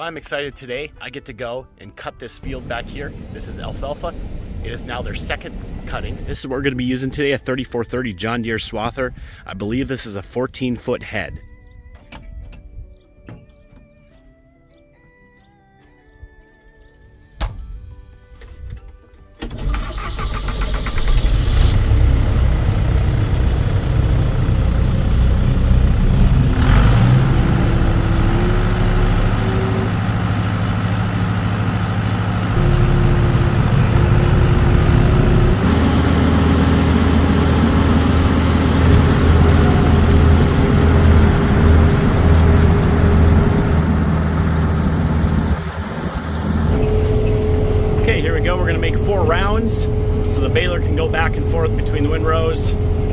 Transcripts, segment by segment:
I'm excited today. I get to go and cut this field back here. This is alfalfa. It is now their second cutting. This is what we're going to be using today, a 3430 John Deere swather. I believe this is a 14-foot head. Okay, here we go. We're going to make 4 rounds so the baler can go back and forth between the windrows.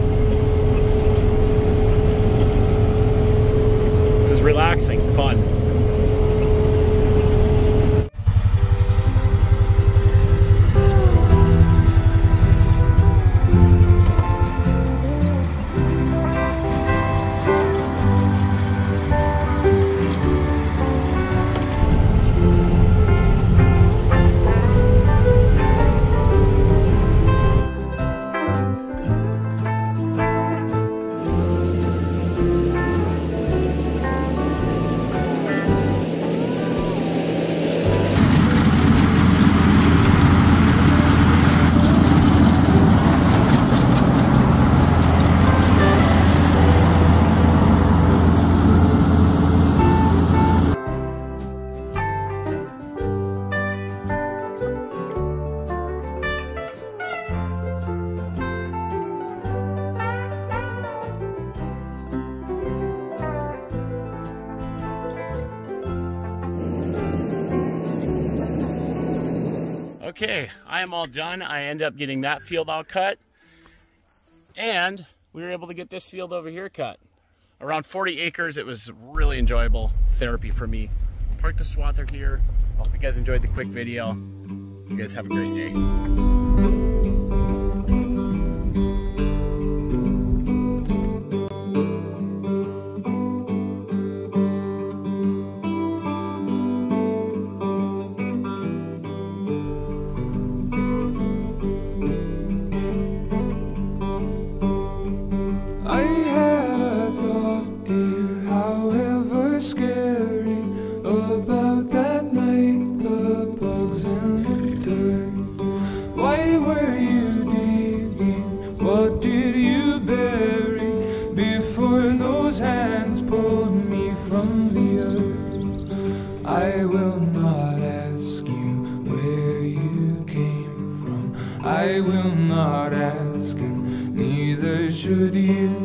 This is relaxing, fun. Okay, I am all done. I end up getting that field all cut, and we were able to get this field over here cut. Around 40 acres. It was really enjoyable therapy for me. Park the swather here. Hope you guys enjoyed the quick video. You guys have a great day. I had a thought, dear, however scary, about that night, the bugs and the dirt. Why were you digging? What did you bury before those hands pulled me from the earth? I will not ask you where you came from. I will not ask, and neither should you.